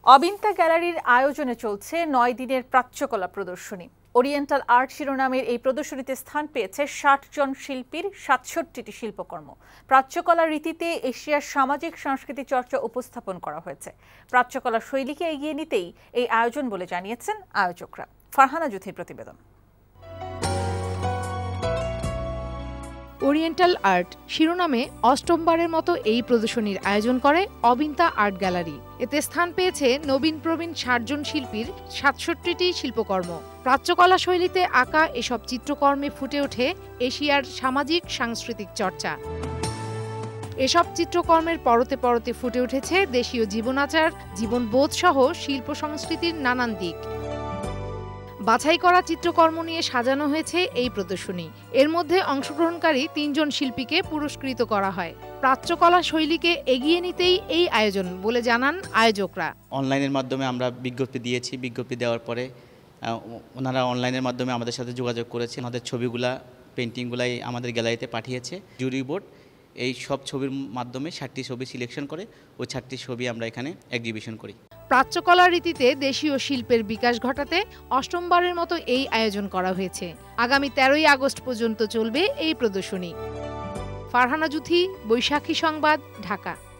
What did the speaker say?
অবিন্তা গ্যালারির আয়োজনে চলছে ৯ দিনের প্রাচ্যকলা প্রদর্শনী। ওরিয়েন্টাল আর্ট শিরোনামের এই প্রদর্শনীতে স্থান পেয়েছে ৬০ জন শিল্পীর ৬৭টি শিল্পকর্ম। প্রাচ্যকলা রীতিতে এশিয়ার সামাজিক সংস্কৃতি চর্চা উপস্থাপন করা হয়েছে। প্রাচ্যকলা শৈলীকে এগিয়ে নিতেই এই আয়োজন বলে জানিয়েছেন আয়োজকরা। ফারহানা জুথির প্রতিবেদন। ওরিয়েন্টাল আর্ট শিরোনামে অষ্টমবারের মতো এই প্রদর্শনীর আয়োজন করে অবিন্তা আর্ট গ্যালারি। এতে স্থান পেয়েছে নবীন প্রবীণ ৬০ জন শিল্পীর ৬৭টি শিল্পকর্ম। প্রাচ্যকলা শৈলীতে আঁকা এসব চিত্রকর্মে ফুটে ওঠে এশিয়ার সামাজিক সাংস্কৃতিক চর্চা। এসব চিত্রকর্মের পরতে পরতে ফুটে উঠেছে দেশীয় জীবনাচার, জীবনবোধ সহ শিল্প সংস্কৃতির নানান দিক। বাছাই করা চিত্রকর্ম নিয়ে সাজানো হয়েছে এই প্রদর্শনী। এর মধ্যে অংশগ্রহণকারী ৩ জন শিল্পীকে পুরস্কৃত করা হয়। প্রাচ্যকলা শৈলীকে এগিয়ে নিতেই এই আয়োজন বলে জানান আয়োজকরা। অনলাইনের মাধ্যমে আমরা বিজ্ঞপ্তি দিয়েছি। বিজ্ঞপ্তি দেওয়ার পরে ওনারা অনলাইনের মাধ্যমে আমাদের সাথে যোগাযোগ করেছে। আমাদের ছবিগুলা, পেন্টিংগুলাই আমাদের গ্যালারিতে পাঠিয়েছে। জুরি বোর্ড এই সব ছবির মাধ্যমে ৬০টি ছবি সিলেকশন করে ওই ৬০টি ছবি আমরা এখানে এক্সিবিশন করি। প্রাচ্যকলা রীতিতে দেশীয় শিল্পের বিকাশ ঘটাতে অষ্টমবারের মতো এই আয়োজন করা হয়েছে। আগামী ১৩ই আগস্ট পর্যন্ত চলবে এই প্রদর্শনী। ফারহানা জুথি, বৈশাখী সংবাদ, ঢাকা।